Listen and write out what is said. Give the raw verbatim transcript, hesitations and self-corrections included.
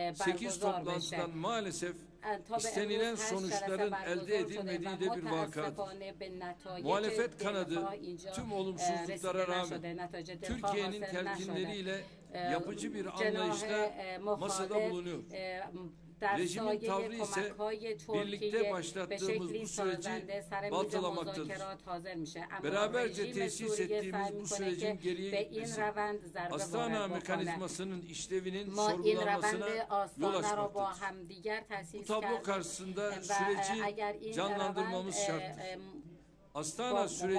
sekiz toplantıdan maalesef istenilen sonuçların elde edilmediği de bir vakadır. Muhalefet kanadı tüm olumsuzluklara rağmen Türkiye'nin telkinleriyle yapıcı bir anlayışla masada bulunuyor. Rejimin tavrı ise birlikte başlattığımız bu süreci baltalamaktadır. Beraberce tesis ettiğimiz bu sürecin geriye gitmesi, Astana mekanizmasının işlevinin sorgulanmasına yol açmaktadır. Bu tablo karşısında süreci canlandırmamız şarttır. Astana süreci